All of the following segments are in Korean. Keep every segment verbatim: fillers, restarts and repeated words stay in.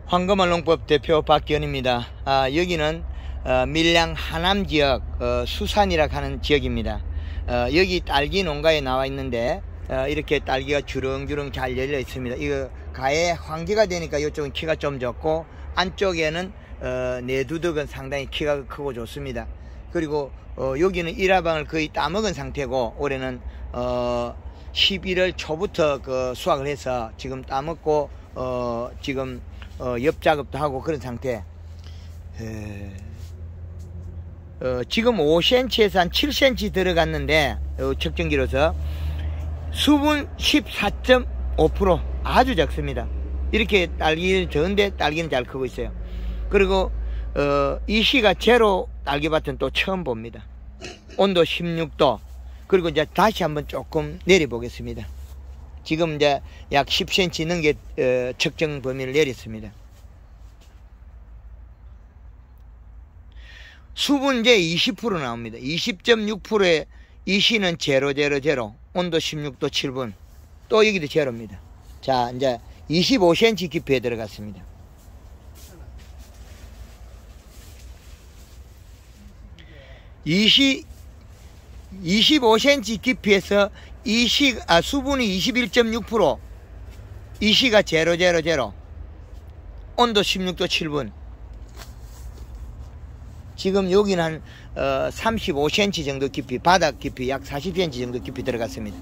황금알 농법 대표 박기현입니다. 아, 여기는 어, 밀양 하남 지역 어, 수산이라 하는 지역입니다. 어, 여기 딸기 농가에 나와 있는데 어, 이렇게 딸기가 주렁주렁 잘 열려 있습니다. 이거 가에 환기가 되니까 이쪽은 키가 좀 적고 안쪽에는 어, 내두덕은 상당히 키가 크고 좋습니다. 그리고 어, 여기는 일화방을 거의 따먹은 상태고 올해는 어, 십일월 초부터 그 수확을 해서 지금 따먹고 어, 지금 어, 옆작업도 하고 그런 상태. 에... 어, 지금 오 센티미터에서 한 칠 센티미터 들어갔는데 어, 측정기로서 수분 십사 점 오 퍼센트 아주 적습니다. 이렇게 딸기는 적은데 딸기는 잘 크고 있어요. 그리고 어, 이 시가 제로 딸기밭은 또 처음 봅니다. 온도 십육 도. 그리고 이제 다시 한번 조금 내려보겠습니다. 지금 이제 약 십 센티미터 넘게 어, 측정 범위를 내렸습니다. 수분 이제 이십 퍼센트 나옵니다. 이십 점 육 퍼센트에 이 시는 제로 제로 제로, 온도 십육 도 칠 분. 또 여기도 제로입니다. 자, 이제 이십오 센티미터 깊이에 들어갔습니다. 이십, 이십오 센티미터 깊이에서 이 시, 아, 수분이 이십일 점 육 퍼센트, 이 시가 제로 제로 제로, 온도 십육 도 칠 분. 지금 여기는 한 어, 삼십오 센티미터 정도 깊이, 바닥 깊이 약 사십 센티미터 정도 깊이 들어갔습니다.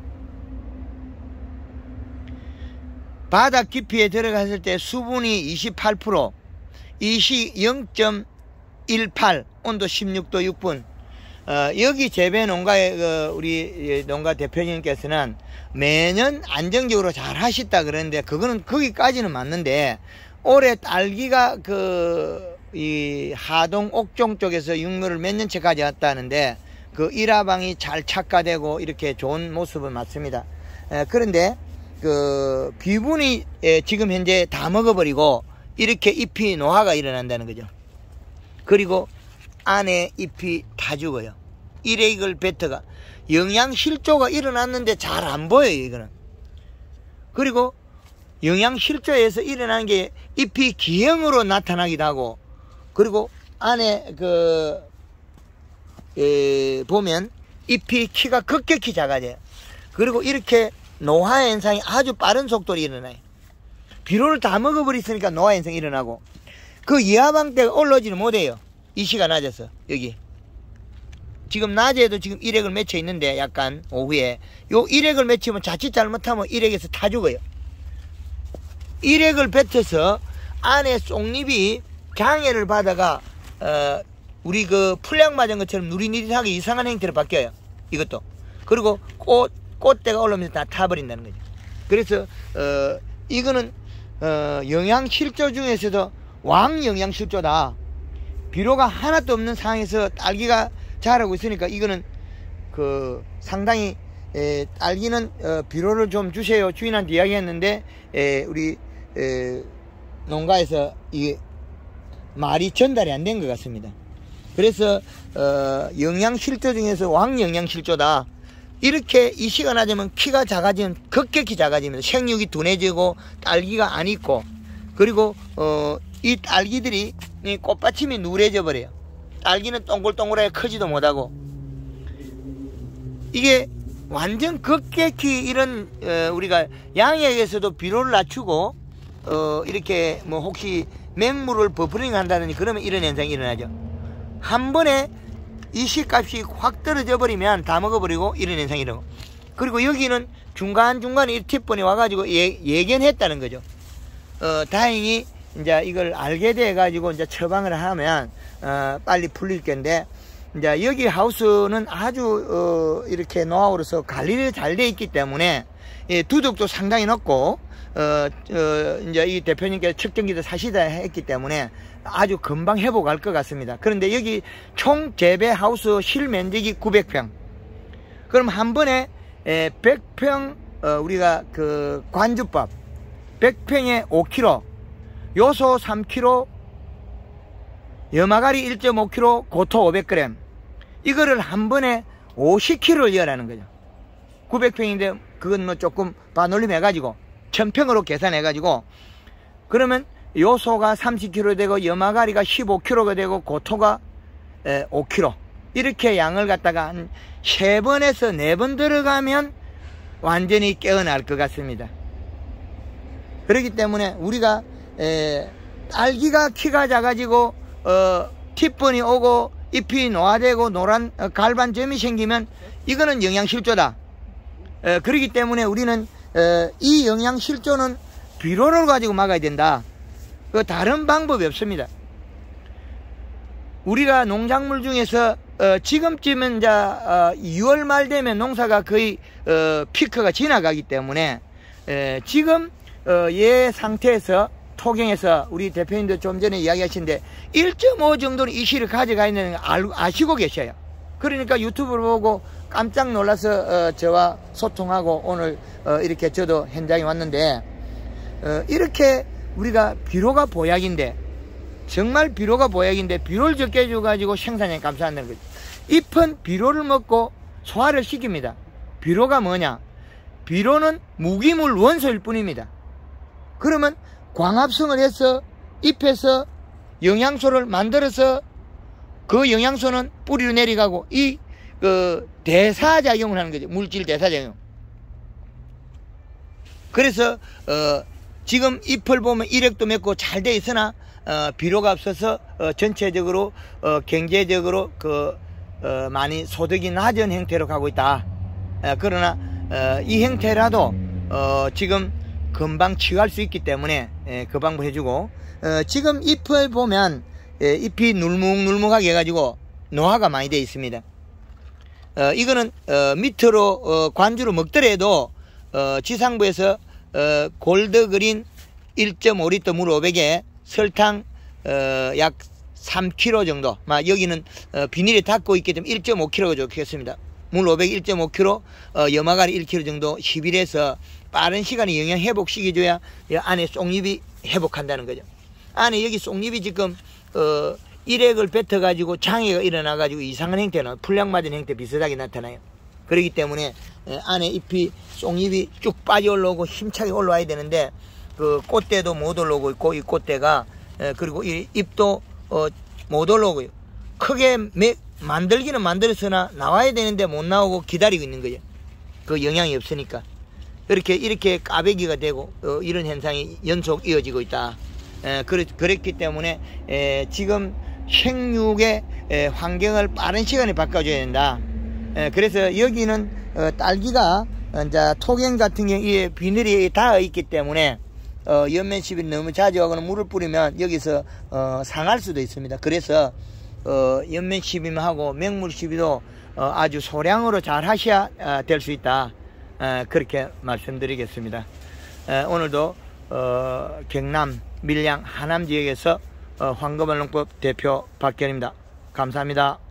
바닥 깊이에 들어갔을 때 수분이 이십팔 퍼센트, 이 시 영 점 일팔, 온도 십육 도 육 분. 어, 여기 재배 농가의 어, 우리 농가 대표님께서는 매년 안정적으로 잘 하셨다 그러는데 그거는 거기까지는 맞는데 올해 딸기가 그 이 하동 옥종 쪽에서 육묘를 몇 년째 가져왔다는데 그 일화방이 잘 착화되고 이렇게 좋은 모습은 맞습니다. 에, 그런데 그 귀분이 에, 지금 현재 다 먹어버리고 이렇게 잎이 노화가 일어난다는 거죠. 그리고 안에 잎이 다 죽어요. 일액을 뱉어가 영양 실조가 일어났는데 잘 안 보여요, 이거는. 그리고 영양 실조에서 일어나는 게 잎이 기형으로 나타나기도 하고, 그리고 안에 그 에, 보면 잎이 키가 급격히 작아져요. 그리고 이렇게 노화 현상이 아주 빠른 속도로 일어나요. 비료를 다 먹어버렸으니까 노화 현상이 일어나고, 그 이하방 때가 올라오지는 못해요. 이 시가 낮아서. 여기 지금 낮에도 지금 일액을 맺혀 있는데 약간 오후에 요 일액을 맺히면 자칫 잘못하면 일액에서 타 죽어요. 일액을 뱉어서 안에 쏙잎이 장애를 받아가 어, 우리 그 풀약 맞은 것처럼 누리누리하게 이상한 형태로 바뀌어요. 이것도. 그리고 꽃, 꽃대가 올라오면서 다 타버린다는 거죠. 그래서 어, 이거는 어, 영양실조 중에서도 왕영양실조다. 비료가 하나도 없는 상황에서 딸기가 자라고 있으니까 이거는 그 상당히 에, 딸기는 어, 비료를 좀 주세요 주인한테 이야기했는데 에, 우리 에, 농가에서 이게 말이 전달이 안 된 것 같습니다. 그래서 어, 영양실조 중에서 왕영양실조다. 이렇게 이 시가 낮으면 키가 작아지면 급격히 작아집니다. 생육이 둔해지고 딸기가 안 익고, 그리고 어, 이 딸기들이 이 꽃받침이 누래져 버려요. 딸기는 동글동글하게 크지도 못하고, 이게 완전 급격히 이런 어, 우리가 양액에서도 비료를 낮추고 어, 이렇게 뭐 혹시 맹물을 버프링 한다든지 그러면 이런 현상이 일어나죠. 한 번에 이 시값이 확 떨어져 버리면 다 먹어버리고 이런 현상이 일어나고, 그리고 여기는 중간중간에 이 팁번이 와가지고 예, 예견했다는 거죠. 어, 다행히 이제 이걸 알게 돼 가지고 이제 처방을 하면 어, 빨리 풀릴 건데, 이제 여기 하우스는 아주 어, 이렇게 노하우로서 관리를 잘 돼 있기 때문에 예, 두둑도 상당히 높고 어, 어, 이제 이 대표님께서 측정기도 사시다 했기 때문에 아주 금방 회복할 것 같습니다. 그런데 여기 총 재배 하우스 실면적이 구백 평. 그럼 한 번에 에, 백 평 어, 우리가 그 관주법 백 평에 오 킬로그램, 요소 삼 킬로그램, 염화가리 일 점 오 킬로그램, 고토 오백 그램. 이거를 한 번에 오십 킬로그램를 이어라는 거죠. 구백 평인데 그건 뭐 조금 반올림 해가지고 천 평으로 계산해가지고, 그러면 요소가 삼십 킬로그램 되고 염화가리가 십오 킬로그램 되고 고토가 오 킬로그램 이렇게 양을 갖다가 한 세 번에서 네 번 들어가면 완전히 깨어날 것 같습니다. 그렇기 때문에 우리가 에, 딸기가 키가 작아지고 어, 티분이 오고 잎이 노화되고 노란 어, 갈반점이 생기면 이거는 영양실조다. 에, 그렇기 때문에 우리는 에, 이 영양실조는 비료를 가지고 막아야 된다. 그 다른 방법이 없습니다. 우리가 농작물 중에서 어, 지금쯤은 이제 어, 이월 말 되면 농사가 거의 어, 피크가 지나가기 때문에 에, 지금 어, 얘 상태에서 토경에서 우리 대표님도 좀 전에 이야기하신데 일 점 오 정도는 이 씨를 가져가 있는 걸 알, 아시고 계셔요. 그러니까 유튜브를 보고 깜짝 놀라서 어, 저와 소통하고 오늘 어, 이렇게 저도 현장에 왔는데 어, 이렇게 우리가 비료가 보약인데 정말 비료가 보약인데 비료를 적게 줘가지고 생산량이 감소한다는 거죠. 잎은 비료를 먹고 소화를 시킵니다. 비료가 뭐냐? 비료는 무기물 원소일 뿐입니다. 그러면 광합성을 해서 잎에서 영양소를 만들어서 그 영양소는 뿌리로 내려가고 이 그 대사작용을 하는 거죠. 물질 대사작용. 그래서 어 지금 잎을 보면 일액도 맺고 잘 돼 있으나 어 비료가 없어서 어 전체적으로 어 경제적으로 그 어 많이 소득이 낮은 형태로 가고 있다. 어 그러나 어 이 형태라도 어 지금 금방 치유할 수 있기 때문에 예, 그 방법 해주고 어 지금 잎을 보면 예, 잎이 눌묵눌묵하게 해가지고 노화가 많이 되어 있습니다. 어 이거는 어 밑으로 어 관주로 먹더라도 어 지상부에서 어 골드그린 일 점 오 리터 물 오백에 설탕 어 약 삼 킬로그램 정도, 막 여기는 어 비닐에 닫고 있기 때문에 일 점 오 킬로그램 좋겠습니다. 물 오백 일 점 오 킬로그램, 어 염화가리 일 킬로그램 정도 십일에서 빠른 시간에 영양 회복시켜줘야 안에 쏙잎이 회복한다는 거죠. 안에 여기 쏙잎이 지금 어 일액을 뱉어가지고 장애가 일어나가지고 이상한 형태는 풀량 맞은 형태 비슷하게 나타나요. 그렇기 때문에 안에 잎이 쏙잎이 쭉 빠져 올라오고 힘차게 올라와야 되는데 그 꽃대도 못 올라오고 있고 이 꽃대가 그리고 이 잎도 어 못 올라오고요. 크게 매, 만들기는 만들었으나 나와야 되는데 못 나오고 기다리고 있는 거죠. 그 영양이 없으니까. 이렇게 이렇게 까베기가 되고 어, 이런 현상이 연속 이어지고 있다. 에, 그렇, 그랬기 때문에 에, 지금 생육의 에, 환경을 빠른 시간에 바꿔줘야 된다. 에, 그래서 여기는 어, 딸기가 어, 이제 토경 같은 경우에 비늘이 닿아 있기 때문에 어, 연면 시비를 너무 자주 하거나 물을 뿌리면 여기서 어, 상할 수도 있습니다. 그래서 어, 연면 시비만 하고 맹물 시비도 어, 아주 소량으로 잘 하셔야 어, 될 수 있다. 어, 그렇게 말씀드리겠습니다. 어, 오늘도 어, 경남 밀양 하남 지역에서 어, 황금알농법 대표 박견입니다. 감사합니다.